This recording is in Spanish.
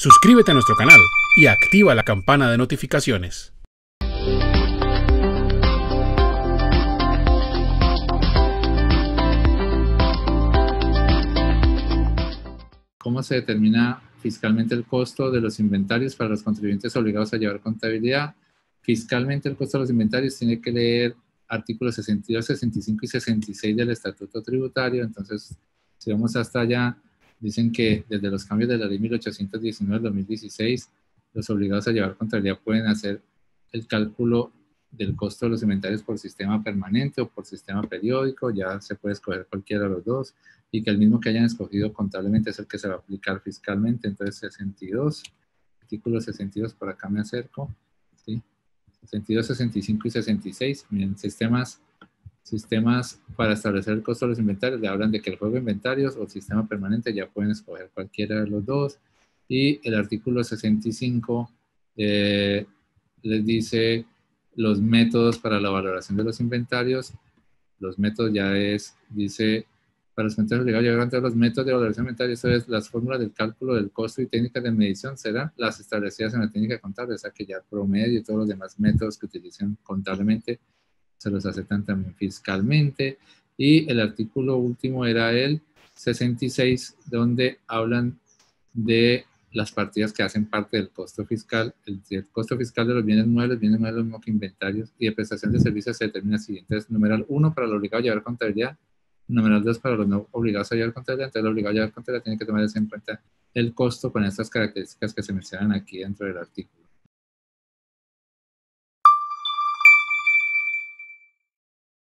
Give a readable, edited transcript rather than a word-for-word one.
Suscríbete a nuestro canal y activa la campana de notificaciones. ¿Cómo se determina fiscalmente el costo de los inventarios para los contribuyentes obligados a llevar contabilidad? Fiscalmente el costo de los inventarios tiene que leer artículos 62, 65 y 66 del Estatuto Tributario. Entonces, si vamos hasta allá, dicen que desde los cambios de la Ley 1819 del 2016, los obligados a llevar contabilidad pueden hacer el cálculo del costo de los inventarios por sistema permanente o por sistema periódico. Ya se puede escoger cualquiera de los dos, y que el mismo que hayan escogido contablemente es el que se va a aplicar fiscalmente. Entonces, 62, artículo 62, por acá me acerco, ¿sí? 62, 65 y 66, miren, sistemas para establecer el costo de los inventarios, le hablan de que el juego de inventarios o el sistema permanente ya pueden escoger cualquiera de los dos, y el artículo 65 les dice los métodos para la valoración de los inventarios. Los métodos ya dice, para los inventarios obligados a llevar contabilidad, los métodos de valoración de inventario, eso es, las fórmulas del cálculo del costo y técnicas de medición serán las establecidas en la técnica contable, o sea que ya el promedio y todos los demás métodos que utilicen contablemente se los aceptan también fiscalmente. Y el artículo último era el 66, donde hablan de las partidas que hacen parte del costo fiscal. El costo fiscal de los bienes muebles lo mismo que inventarios, y de prestación de servicios se determina siguientes: numeral 1 para el obligado a llevar contabilidad, numeral 2 para los no obligados a llevar contabilidad. Entonces, el obligado a llevar contabilidad tiene que tomar en cuenta el costo con estas características que se mencionan aquí dentro del artículo.